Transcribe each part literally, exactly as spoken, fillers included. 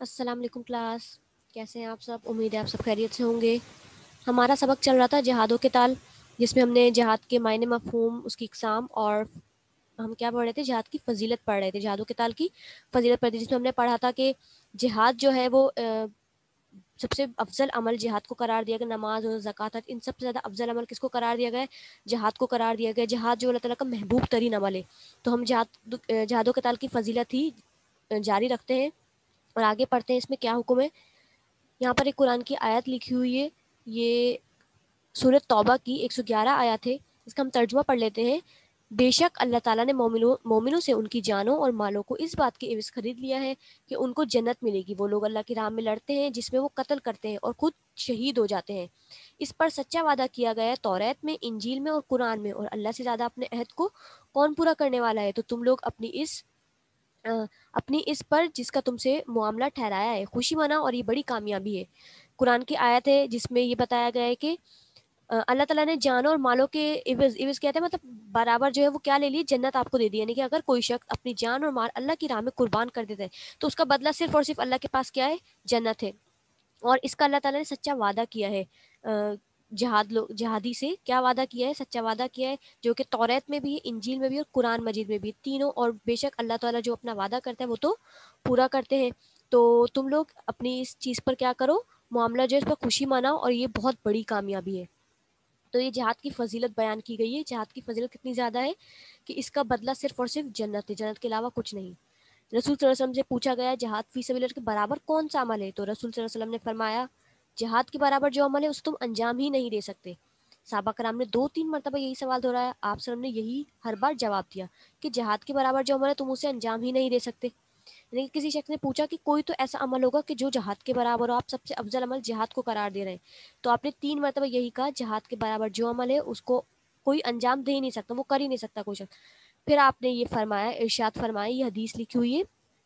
السلام علیکم کلاس، کیسے ہیں آپ سب؟ امید ہے آپ سب خیریت سے ہوں گے۔ ہمارا سبق چل رہا تھا جہاد و قتال، جس میں ہم نے جہاد کے معنی، مفہوم، اس کی اقسام اور ہم کیا پڑھ رہے تھے، جہاد کی فضیلت پڑھ رہے تھے، جہاد و قتال کی فضیلت پڑھ رہے تھے، جس میں ہم نے پڑھا تھا کہ جہاد جو ہے وہ سب سے افضل عمل جہاد کو قرار دیا گیا۔ نماز اور زکوٰۃ، ان سب سے زیادہ افضل عمل کس کو قرار دیا گیا ہے؟ جہاد کو قرار دیا گیا۔ جہاد جو اللہ تعالیٰ کا محبوب ترین عمل ہے۔ تو ہم جہاد جہاد و قتال کی فضیلت ہی جاری رکھتے ہیں اور آگے پڑھتے ہیں اس میں کیا حکم ہے۔ یہاں پر ایک قرآن کی آیت لکھی ہوئی ہے، یہ سورۃ توبہ کی ایک سو گیارہ آیت ہے، اس کا ہم ترجمہ پڑھ لیتے ہیں۔ بے شک اللہ تعالیٰ نے مومنوں مومنوں سے ان کی جانوں اور مالوں کو اس بات کے عوض خرید لیا ہے کہ ان کو جنت ملے گی۔ وہ لوگ اللہ کی راہ میں لڑتے ہیں جس میں وہ قتل کرتے ہیں اور خود شہید ہو جاتے ہیں۔ اس پر سچا وعدہ کیا گیا ہے توریت میں، انجیل میں اور قرآن میں، اور اللہ سے زیادہ اپنے عہد کو کون پورا کرنے والا ہے؟ تو تم لوگ اپنی اس اپنی اس پر جس کا تم سے معاملہ ٹھہرایا ہے خوشی مناؤ، اور یہ بڑی کامیابی ہے۔ قرآن کی آیت ہے جس میں یہ بتایا گیا ہے کہ اللہ تعالیٰ نے جانوں اور مالوں کے عوض عوض کہتے ہیں مطلب برابر جو ہے وہ کیا لے لی؟ جنت آپ کو دے دی۔ یعنی کہ اگر کوئی شخص اپنی جان اور مال اللہ کی راہ میں قربان کر دیتا ہے تو اس کا بدلہ صرف اور صرف اللہ کے پاس کیا ہے؟ جنت ہے، اور اس کا اللہ تعالیٰ نے سچا وعدہ کیا ہے جہاد لوگ جہادی سے۔ کیا وعدہ کیا ہے؟ سچا وعدہ کیا ہے، جو کہ توریت میں بھی ہے، انجیل میں بھی اور قرآن مجید میں بھی، تینوں۔ اور بے شک اللہ تعالیٰ جو اپنا وعدہ کرتا ہے وہ تو پورا کرتے ہیں۔ تو تم لوگ اپنی اس چیز پر کیا کرو؟ معاملہ جو ہے اس پر خوشی مناؤ، اور یہ بہت بڑی کامیابی ہے۔ تو یہ جہاد کی فضیلت بیان کی گئی ہے۔ جہاد کی فضیلت کتنی زیادہ ہے کہ اس کا بدلہ صرف اور صرف جنت ہے، جنت کے علاوہ کچھ نہیں۔ رسول صلی اللہ علیہ وسلم سے پوچھا گیا جہاد فی سبیل اللہ کے برابر کون سا عمل ہے؟ تو رسول صلی اللہ علیہ وسلم نے فرمایا جہاد کے برابر جو عمل ہے اس تم انجام ہی نہیں دے سکتے۔ صحابہ کرام نے دو تین مرتبہ یہی سوال دہرایا، آپ صلی اللہ علیہ وسلم نے یہی ہر بار جواب دیا کہ جہاد کے برابر جو عمل ہے تم اسے انجام ہی نہیں دے سکتے۔ یعنی کہ کسی شخص نے پوچھا کہ کوئی تو ایسا عمل ہوگا کہ جو جہاد کے برابر ہو، آپ سب سے افضل عمل جہاد کو قرار دے رہے ہیں، تو آپ نے تین مرتبہ یہی کہا جہاد کے برابر جو عمل ہے اس کو کوئی انجام دے ہی نہیں سکتا، وہ کر ہی نہیں سکتا کوئی شخص۔ پھر آپ نے یہ فرمایا، ارشاد فرمایا، یہ حدیث لکھی ہوئی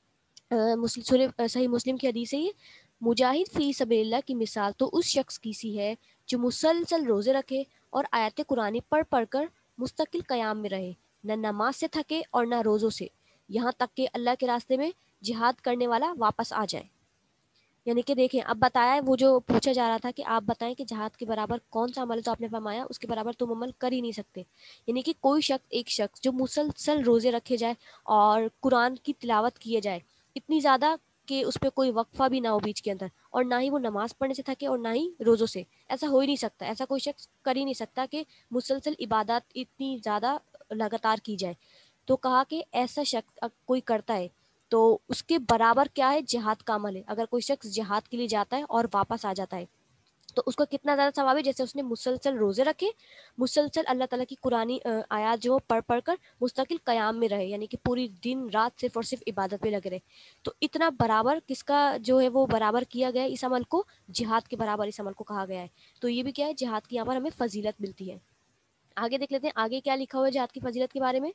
ہے، صحیح مسلم کی حدیث ہے یہ، مجاہد فی سبیل اللہ کی مثال تو اس شخص کی سی ہے جو مسلسل روزے رکھے اور آیات قرآنی پڑھ پڑھ کر مستقل قیام میں رہے، نہ نماز سے تھکے اور نہ روزوں سے، یہاں تک کہ اللہ کے راستے میں جہاد کرنے والا واپس آ جائے۔ یعنی کہ دیکھیں، اب بتایا ہے وہ جو پوچھا جا رہا تھا کہ آپ بتائیں کہ جہاد کے برابر کون سا عمل ہے، تو آپ نے فرمایا اس کے برابر تم عمل کر ہی نہیں سکتے۔ یعنی کہ کوئی شخص ایک شخص جو مسلسل روزے رکھے جائے اور قرآن کی تلاوت کیے جائے اتنی زیادہ کہ اس پہ کوئی وقفہ بھی نہ ہو بیچ کے اندر، اور نہ ہی وہ نماز پڑھنے سے تھکے اور نہ ہی روزوں سے، ایسا ہو ہی نہیں سکتا، ایسا کوئی شخص کر ہی نہیں سکتا کہ مسلسل عبادات اتنی زیادہ لگاتار کی جائے۔ تو کہا کہ ایسا شخص کوئی کرتا ہے تو اس کے برابر کیا ہے؟ جہاد کا عمل ہے۔ اگر کوئی شخص جہاد کے لیے جاتا ہے اور واپس آ جاتا ہے تو اس کو کتنا زیادہ ثواب ہے؟ جیسے اس نے مسلسل روزے رکھے، مسلسل اللہ تعالیٰ کی قرآنی آیات جو پڑھ پڑھ کر مستقل قیام میں رہے، یعنی کہ پوری دن رات صرف اور صرف عبادت پہ لگے رہے، تو اتنا برابر کس کا جو ہے وہ برابر کیا گیا ہے اس عمل کو؟ جہاد کے برابر اس عمل کو کہا گیا ہے۔ تو یہ بھی کیا ہے؟ جہاد کی یہاں پر ہمیں فضیلت ملتی ہے۔ آگے دیکھ لیتے ہیں آگے کیا لکھا ہوا ہے جہاد کی فضیلت کے بارے میں۔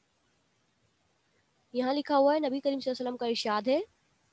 یہاں لکھا ہوا ہے، نبی کریم صلی اللہ علیہ وسلم کا ارشاد ہے،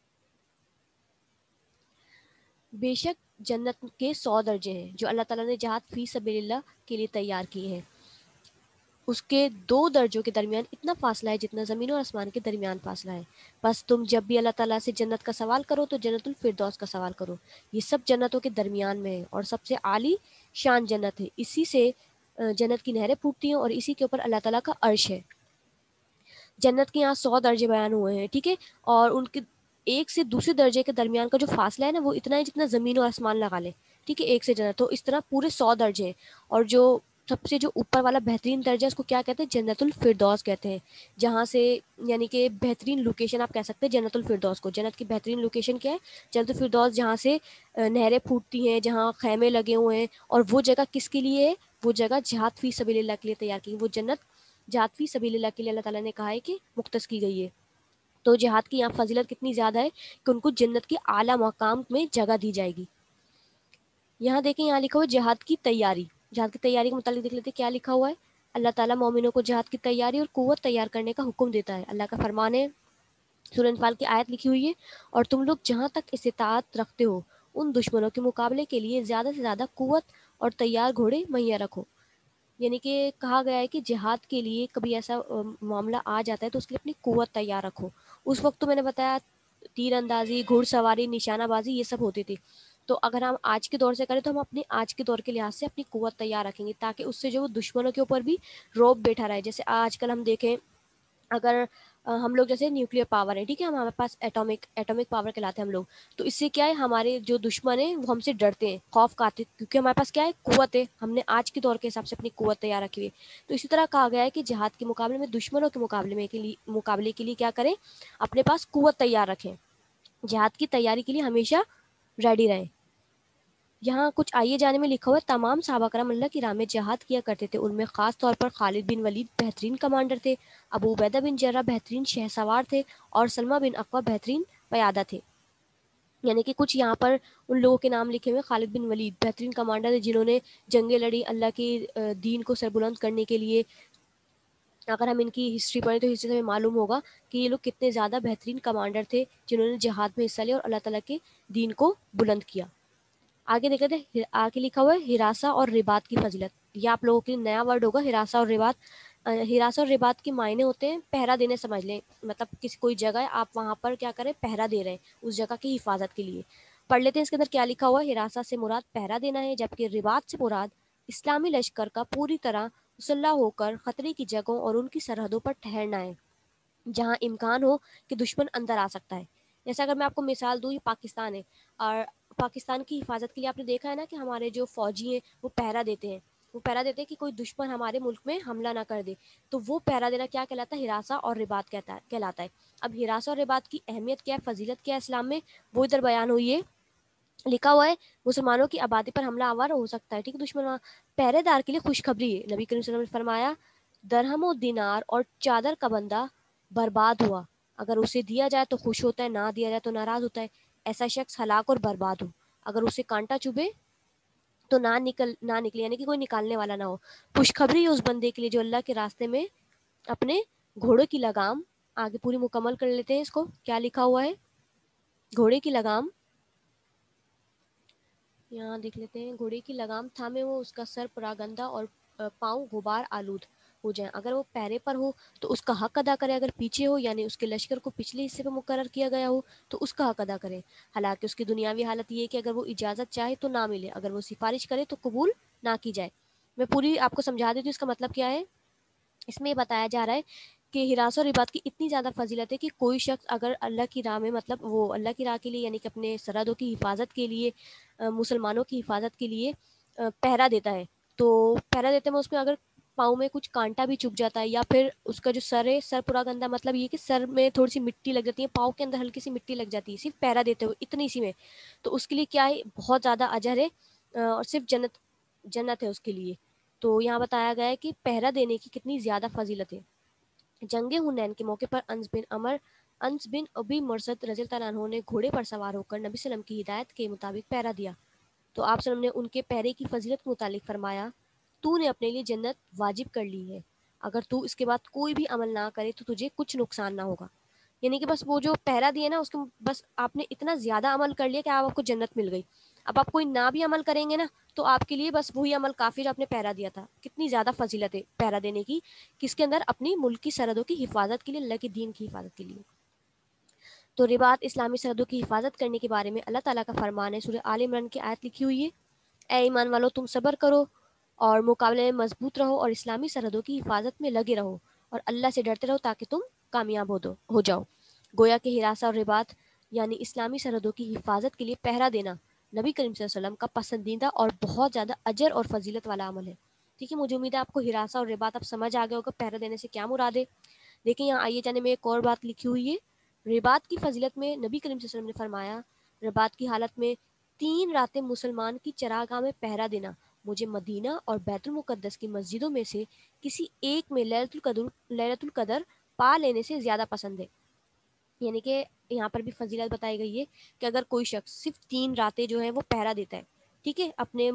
بے شک جنت کے سو درجے ہیں جو اللہ تعالیٰ نے جہاد فی سبیل اللہ کے لیے تیار کیے ہیں، اس کے دو درجوں کے درمیان اتنا فاصلہ ہے جتنا زمین اور آسمان کے درمیان فاصلہ ہے۔ بس تم جب بھی اللہ تعالیٰ سے جنت کا سوال کرو تو جنت الفردوس کا سوال کرو، یہ سب جنتوں کے درمیان میں ہے اور سب سے عالی شان جنت ہے، اسی سے جنت کی نہریں پھوٹتی ہیں اور اسی کے اوپر اللہ تعالیٰ کا عرش ہے۔ جنت کے یہاں سو درجے بیان ہوئے ہیں، ٹھیک ہے، اور ان کے ایک سے دوسرے درجے کے درمیان کا جو فاصلہ ہے نا وہ اتنا ہے جتنا زمین اور آسمان لگا لے، ٹھیک ہے، ایک سے جنت، تو اس طرح پورے سو درجے ہیں۔ اور جو سب سے جو اوپر والا بہترین درجہ اس کو کیا کہتے ہیں؟ جنت الفردوس کہتے ہیں، جہاں سے یعنی کہ بہترین لوکیشن آپ کہہ سکتے ہیں جنت الفردوس کو۔ جنت کی بہترین لوکیشن کیا ہے؟ جنت الفردوس، جہاں سے نہریں پھوٹتی ہیں، جہاں خیمے لگے ہوئے ہیں، اور وہ جگہ کس کے لیے ہے؟ وہ جگہ جہاد فی سبیل اللہ کے لیے تیار کی، وہ جنت جہاد فی سبیل اللہ کے لیے اللہ تعالیٰ نے کہا ہے کہ مختص کی گئی ہے۔ تو جہاد کی یہاں فضیلت کتنی زیادہ ہے کہ ان کو جنت کے اعلیٰ مقام میں جگہ دی جائے گی۔ یہاں دیکھیں، یہاں لکھا ہوا ہے جہاد کی تیاری۔ جہاد کی تیاری کے متعلق دیکھ لیتے کیا لکھا ہوا ہے۔ اللہ تعالیٰ مومنوں کو جہاد کی تیاری اور قوت تیار کرنے کا حکم دیتا ہے۔ اللہ کا فرمان ہے، سورہ انفال کی آیت لکھی ہوئی ہے، اور تم لوگ جہاں تک استطاعت رکھتے ہو ان دشمنوں کے مقابلے کے لیے زیادہ سے زیادہ قوت اور تیار گھوڑے مہیا رکھو۔ یعنی کہ کہا گیا ہے کہ جہاد کے لیے کبھی ایسا معاملہ آ جاتا ہے تو اس کے لیے اپنی قوت تیار رکھو۔ اس وقت تو میں نے بتایا تیر اندازی، گھڑ سواری، نشانہ بازی، یہ سب ہوتی تھی. تو اگر ہم آج کے دور سے کریں تو ہم اپنے آج کے دور کے لحاظ سے اپنی قوت تیار رکھیں گے تاکہ اس سے جو دشمنوں کے اوپر بھی روب بیٹھا رہے. جیسے آج کل ہم دیکھیں اگر ہم لوگ جیسے نیوکلیر پاور ہے، ٹھیک ہے، ہمارے پاس ایٹامک ایٹامک پاور کہلاتے ہیں ہم لوگ. تو اس سے کیا ہے، ہمارے جو دشمن ہیں وہ ہم سے ڈرتے ہیں، خوف کھاتے ہیں، کیونکہ ہمارے پاس کیا ہے، قوت ہے. ہم نے آج کے دور کے حساب سے اپنی قوت تیار رکھی ہوئی ہے. تو اسی طرح کہا گیا ہے کہ جہاد کے مقابلے میں دشمنوں کے مقابلے میں کے لیے مقابلے کے لیے کیا کریں، اپنے پاس قوت تیار رکھیں، جہاد کی تیاری کے لیے ہمیشہ ریڈی رہیں. یہاں کچھ آئیے جانے میں لکھا ہوا ہے، تمام صحابہ کرام اللہ کی راہ میں جہاد کیا کرتے تھے. ان میں خاص طور پر خالد بن ولید بہترین کمانڈر تھے، ابو عبیدہ بن جرہ بہترین شہ سوار تھے، اور سلمہ بن اقوع بہترین پیادہ تھے. یعنی کہ کچھ یہاں پر ان لوگوں کے نام لکھے ہوئے. خالد بن ولید بہترین کمانڈر تھے جنہوں نے جنگیں لڑی اللہ کی دین کو سربلند کرنے کے لیے. اگر ہم ان کی ہسٹری پڑھیں تو ہسٹری سے ہمیں معلوم ہوگا کہ یہ لوگ کتنے زیادہ بہترین کمانڈر تھے جنہوں نے جہاد میں حصہ لیا اور اللہ تعالیٰ کے دین کو بلند کیا. آگے دیکھتے ہیں، آگے لکھا ہوا ہے ہراسہ اور رباط کی فضیلت. یہ آپ لوگوں کے لیے نیا ورڈ ہوگا، ہراسہ اور رباط. ہراسہ اور رباط کے معنی ہوتے ہیں پہرا دینے، سمجھ لیں، مطلب کسی کوئی جگہ ہے، آپ وہاں پر کیا کریں، پہرا دے رہے ہیں اس جگہ کی حفاظت کے لیے. پڑھ لیتے ہیں اس کے اندر کیا لکھا ہوا ہے. ہراسہ سے مراد پہرا دینا ہے، جبکہ رباط سے مراد اسلامی لشکر کا پوری طرح مسلح ہو کر خطرے کی جگہوں اور ان کی سرحدوں پر ٹھہرنا ہے جہاں امکان ہو کہ دشمن اندر آ سکتا ہے. جیسے اگر میں آپ کو مثال دوں، یہ پاکستان ہے، اور پاکستان کی حفاظت کے لیے آپ نے دیکھا ہے نا کہ ہمارے جو فوجی ہیں وہ پہرا دیتے ہیں وہ پہرا دیتے ہیں کہ کوئی دشمن ہمارے ملک میں حملہ نہ کر دے. تو وہ پہرا دینا کیا کہلاتا ہے، ہراسہ اور رباط کہتا ہے کہلاتا ہے. اب ہراسہ اور رباط کی اہمیت کیا ہے، فضیلت کیا ہے اسلام میں، وہ ادھر بیان ہوئی ہے. لکھا ہوا ہے مسلمانوں کی آبادی پر حملہ آور ہو سکتا ہے، ٹھیک ہے، دشمن پہرے دار کے لیے خوشخبری ہے. نبی کریم صلی اللہ علیہ وسلم نے فرمایا، درہم و دینار اور چادر کا بندہ برباد ہوا، اگر اسے دیا جائے تو خوش ہوتا ہے، نہ دیا جائے تو ناراض ہوتا ہے. ایسا شخص ہلاک اور برباد ہو، اگر اسے کانٹا چبھے تو نہ نکل نہ نکلے، یعنی کہ کوئی نکالنے والا نہ ہو. خوشخبری اس بندے کے لیے جو اللہ کے راستے میں اپنے گھوڑے کی لگام، آگے پوری مکمل کر لیتے ہیں اس کو. کیا لکھا ہوا ہے، گھوڑے کی لگام، یہاں دیکھ لیتے ہیں، گھوڑے کی لگام تھامے وہ اس کا سر پراگندہ اور پاؤں غبار آلود ہو جائیں. اگر وہ پیرے پر ہو تو اس کا حق ادا کرے، اگر پیچھے ہو یعنی اس کے لشکر کو پچھلے حصے پہ مقرر کیا گیا ہو تو اس کا حق ادا کرے. حالانکہ اس کی دنیاوی حالت یہ ہے کہ اگر وہ اجازت چاہے تو نہ ملے، اگر وہ سفارش کرے تو قبول نہ کی جائے. میں پوری آپ کو سمجھا دیتی ہوں اس کا مطلب کیا ہے. اس میں یہ بتایا جا رہا ہے کہ ہراسہ اور رباط کی اتنی زیادہ فضیلت ہے کہ کوئی شخص اگر اللہ کی راہ میں، مطلب وہ اللہ کی راہ کے لیے، یعنی کہ اپنے سرحدوں کی حفاظت کے لیے، مسلمانوں کی حفاظت کے لیے پہرا دیتا ہے، تو پہرا دیتے میں اس میں اگر پاؤں میں کچھ کانٹا بھی چبھ جاتا ہے یا پھر اس کا جو سر ہے، سر پورا گندا، مطلب یہ کہ سر میں تھوڑی سی مٹی لگ جاتی ہے، پاؤں کے اندر ہلکی سی مٹی لگ جاتی ہے صرف پہرا دیتے ہوئے، اتنی سی میں، تو اس کے لیے کیا ہے، بہت زیادہ اجر ہے اور صرف جنت جنت ہے اس کے لیے. تو یہاں بتایا گیا ہے کہ پہرا دینے کی کتنی زیادہ فضیلت ہے. جنگ حنین کے موقع پر انس بن عمر انس بن ابی مرثد رضی اللہ عنہ نے گھوڑے پر سوار ہو کر نبی صلی اللہ علیہ وسلم کی ہدایت کے مطابق پہرا دیا. تو آپ صلی اللہ علیہ وسلم نے ان کے پہرے کی فضیلت کے متعلق فرمایا، تو نے اپنے لیے جنت واجب کر لی ہے، اگر تو اس کے بعد کوئی بھی عمل نہ کرے تو تجھے کچھ نقصان نہ ہوگا. یعنی کہ بس وہ جو پہرا دیا نا، اس کے بس آپ نے اتنا زیادہ عمل کر لیا کہ آپ کو جنت مل گئی. اب آپ کوئی نہ بھی عمل کریں گے نا تو آپ کے لیے بس وہی عمل کافی جو آپ نے پہرا دیا تھا. کتنی زیادہ فضیلت ہے پہرا دینے کی، کس کے اندر، اپنی ملک کی سرحدوں کی حفاظت کے لیے، اللہ کے دین کی حفاظت کے لیے. تو رباط اسلامی سرحدوں کی حفاظت کرنے کے بارے میں اللہ تعالیٰ کا فرمان ہے. سورہ آل عمران کی آیت لکھی ہوئی ہے، اے ایمان والو تم صبر کرو اور مقابلے میں مضبوط رہو اور اسلامی سرحدوں کی حفاظت میں لگے رہو اور اللہ سے ڈرتے رہو تاکہ تم کامیاب ہو دو ہو جاؤ. گویا کہ ہراسہ اور رباط یعنی اسلامی سرحدوں کی حفاظت کے لیے پہرا دینا نبی کریم صلی اللہ علیہ وسلم کا پسندیدہ اور بہت زیادہ اجر اور فضیلت والا عمل ہے. ٹھیک ہے، مجھے امید ہے آپ کو ہراسہ اور رباط اب سمجھ آ گیا ہوگا پہرا دینے سے کیا مراد ہے. دیکھیں یہاں آئیے جانے میں ایک اور بات لکھی ہوئی ہے. رباط کی فضیلت میں نبی کریم صلی اللہ علیہ وسلم نے فرمایا، رباط کی حالت میں تین راتیں مسلمان کی چراگاہ میں پہرا دینا مجھے مدینہ اور بیت المقدس کی مسجدوں میں سے کسی ایک میں لیلۃ القدر لیلۃ القدر پا لینے سے زیادہ پسند ہے. یعنی کہ یہاں پر بھی فضیلت بتائی گئی ہے کہ اگر کوئی شخص صرف تین راتیں جو ہے وہ پہرا دیتا ہے، ٹھیک ہے، اپنے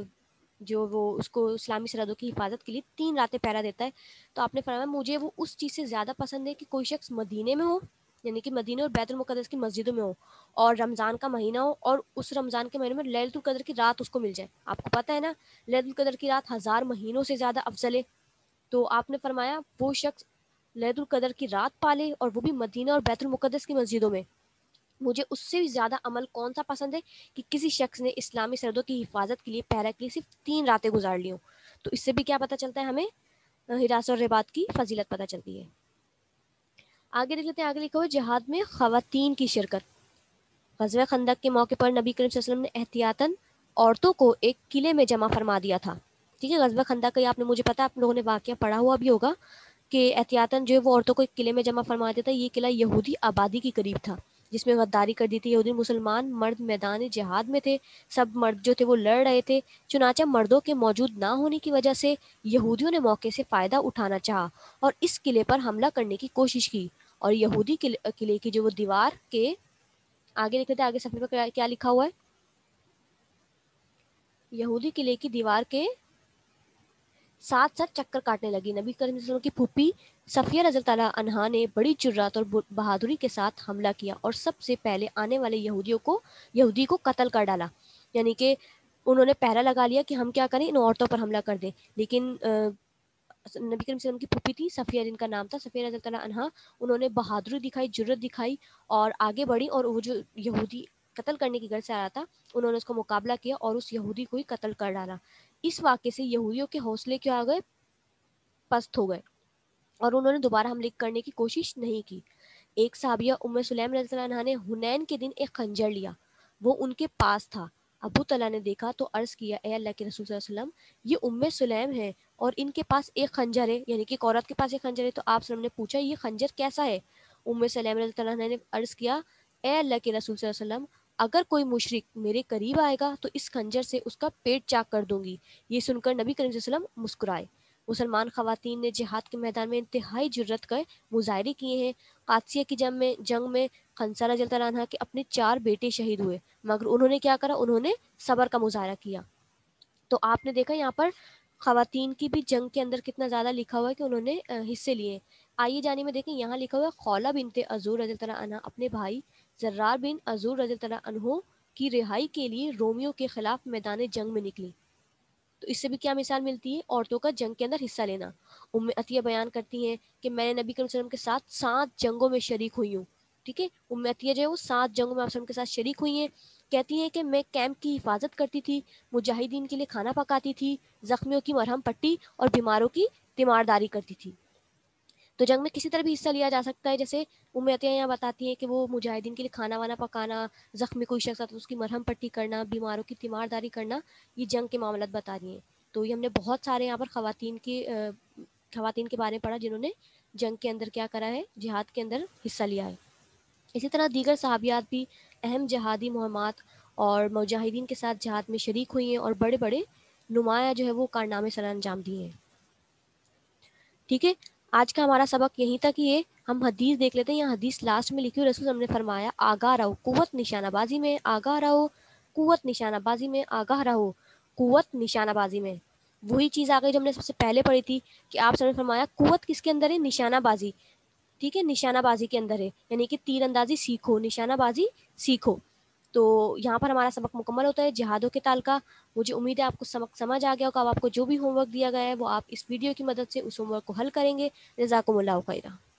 جو وہ اس کو اسلامی سرحدوں کی حفاظت کے لیے تین راتیں پہرا دیتا ہے، تو آپ نے فرمایا مجھے وہ اس چیز سے زیادہ پسند ہے کہ کوئی شخص مدینے میں ہو، یعنی کہ مدینے اور بیت المقدس کی مسجدوں میں ہو، اور رمضان کا مہینہ ہو اور اس رمضان کے مہینے میں لیلۃ القدر کی رات اس کو مل جائے. آپ کو پتہ ہے نا لیلۃ القدر کی رات ہزار مہینوں سے زیادہ افضل ہے. تو آپ نے فرمایا وہ شخص لیلۃ القدر کی رات پالے اور وہ بھی مدینہ اور بیت المقدس کی مسجدوں میں. مجھے اس سے بھی زیادہ عمل کون سا پسند ہے کہ کسی شخص نے اسلامی سرحدوں کی حفاظت کے لیے پہرا کے لیے صرف تین راتیں گزار لی ہوں۔ تو اس سے بھی کیا پتہ چلتا ہے ہمیں؟ حراست اور رباط کی فضیلت پتہ چلتی ہے۔ آگے دیکھ لیتے ہیں، آگے لکھا ہوا جہاد میں خواتین کی شرکت۔ غزوہ خندق کے موقع پر نبی کریم صلی اللہ علیہ وسلم نے احتیاطاً عورتوں کو ایک قلعے میں جمع فرما دیا تھا۔ ٹھیک ہے، غزوہ خندق کا آپ نے مجھے پتا آپ لوگوں نے واقعہ پڑھا ہوا بھی ہوگا کہ احتیاطاً جو ہے وہ عورتوں کو ایک قلعے میں جمع فرما دیا تھا۔ یہ قلعہ یہودی آبادی کے قریب تھا جس میں غداری کر دی تھی یہودی مسلمان مرد میدان جہاد میں تھے، سب مرد جو تھے وہ لڑ رہے تھے، چنانچہ مردوں کے موجود نہ ہونے کی وجہ سے یہودیوں نے موقع سے فائدہ اٹھانا چاہا اور اس قلعے پر حملہ کرنے کی کوشش کی، اور یہودی قلعے کی جو وہ دیوار کے آگے لکھتے تھے، آگے صفحے پر کیا لکھا ہوا ہے؟ یہودی قلعے کی دیوار کے ساتھ ساتھ چکر کاٹنے لگی۔ نبی کریم صلی اللہ علیہ وسلم کی پھوپھی صفیہ رضی اللہ تعالیٰ عنہا نے بڑی جرات اور بہادری کے ساتھ حملہ کیا اور سب سے پہلے آنے والے یہودیوں کو یہودی کو قتل کر ڈالا، یعنی کہ انہوں نے پہرا لگا لیا کہ ہم کیا کریں، ان عورتوں پر حملہ کر دیں، لیکن نبی کریم صلی اللہ علیہ وسلم کی پھوپھی تھی صفیہ، جن کا نام تھا صفیہ رضی اللہ عنہا، انہوں نے بہادری دکھائی، جرت دکھائی اور آگے بڑھی، اور وہ جو یہودی قتل کرنے کی غرض سے آیا تھا انہوں نے اس کو مقابلہ کیا اور اس یہودی کو ہی قتل کر ڈالا۔ اس واقعے سے یہودیوں کے حوصلے کیا آ گئے، پست ہو گئے، اور انہوں نے دوبارہ حملے کرنے کی کوشش نہیں کی۔ ایک صحابیہ ام سلیم رضی اللہ عنہا نے حنین کے دن ایک خنجر لیا، وہ ان کے پاس تھا۔ ابو طلحہ نے دیکھا تو عرض کیا، اے اللہ کے رسول صلی اللہ علیہ وسلم، یہ ام سلیم ہے اور ان کے پاس ایک خنجر ہے، یعنی کہ ایک عورت کے پاس ایک خنجر ہے۔ تو آپ صلی اللہ علیہ وسلم نے پوچھا یہ خنجر کیسا ہے؟ ام سلیم رضی اللہ عنہا نے عرض کیا، اے اللہ کے رسول صلی اللہ علیہ وسلم، اگر کوئی مشرک میرے قریب آئے گا تو اس خنجر سے اس کا پیٹ چاک کر دوں گی۔ یہ سن کر نبی کریم صلی اللہ علیہ وسلم مسکرائے۔ مسلمان خواتین نے جہاد کے میدان میں انتہائی جرت کے مظاہرے کیے ہیں۔ قادسیہ کی جنگ میں جنگ میں خنسہ رضی اللہ عنہ کے اپنے چار بیٹے شہید ہوئے، مگر انہوں نے کیا کرا، انہوں نے صبر کا مظاہرہ کیا۔ تو آپ نے دیکھا یہاں پر خواتین کی بھی جنگ کے اندر کتنا زیادہ لکھا ہوا ہے کہ انہوں نے حصے لیے۔ آئیے جانے میں دیکھیں، یہاں لکھا ہوا ہے خولہ بنت عذور رضی اللہ عنہ اپنے بھائی زرار بن عذور رضی اللہ عنہ کی رہائی کے لیے رومیوں کے خلاف میدان جنگ میں نکلی۔ تو اس سے بھی کیا مثال ملتی ہے، عورتوں کا جنگ کے اندر حصہ لینا۔ ام عطیہ بیان کرتی ہیں کہ میں نے نبی کریم صلی اللہ علیہ وسلم کے ساتھ سات جنگوں میں شریک ہوئی ہوں۔ ٹھیک ہے، ام عطیہ جو ہے وہ سات جنگوں میں آپ وسلم کے ساتھ شریک ہوئی ہیں۔ کہتی ہیں کہ میں کیمپ کی حفاظت کرتی تھی، مجاہدین کے لیے کھانا پکاتی تھی، زخمیوں کی مرہم پٹی اور بیماروں کی تیمارداری کرتی تھی۔ تو جنگ میں کسی طرح بھی حصہ لیا جا سکتا ہے، جیسے ام عطیہ یہاں بتاتی ہیں کہ وہ مجاہدین کے لیے کھانا وانا پکانا، زخمی کوئی شخص آتا تو اس کی مرہم پٹی کرنا، بیماروں کی تیمارداری کرنا، یہ جنگ کے معاملات بتا رہی ہیں۔ تو یہ ہم نے بہت سارے یہاں پر خواتین کی خواتین کے بارے میں پڑھا جنہوں نے جنگ کے اندر کیا کرا ہے، جہاد کے اندر حصہ لیا ہے۔ اسی طرح دیگر صحابیات بھی اہم جہادی مہمات اور مجاہدین کے ساتھ جہاد میں شریک ہوئی ہیں اور بڑے بڑے نمایاں جو ہے وہ کارنامے سر انجام دیے ہیں۔ ٹھیک ہے، آج کا ہمارا سبق یہیں تک ہی ہے۔ ہم حدیث دیکھ لیتے ہیں، یہاں حدیث لاسٹ میں لکھی ہوئی، رسول ہم نے فرمایا آگاہ رہو قوت نشانہ بازی میں، آگاہ رہو قوت نشانہ بازی میں، آگاہ رہو قوت نشانہ بازی میں۔ وہی چیز آ گئی جو ہم نے سب سے پہلے پڑھی تھی کہ آپ نے فرمایا قوت کس کے اندر ہے، نشانہ بازی۔ ٹھیک ہے، نشانہ بازی کے اندر ہے، یعنی کہ تیر اندازی سیکھو، نشانہ بازی سیکھو۔ تو یہاں پر ہمارا سبق مکمل ہوتا ہے جہاد و قتال کا۔ مجھے امید ہے آپ کو سبق سمجھ آ گیا ہوگا۔ اب آپ کو جو بھی ہوم ورک دیا گیا ہے وہ آپ اس ویڈیو کی مدد سے اس ہوم ورک کو حل کریں گے۔ جزاکم اللہ خیرہ۔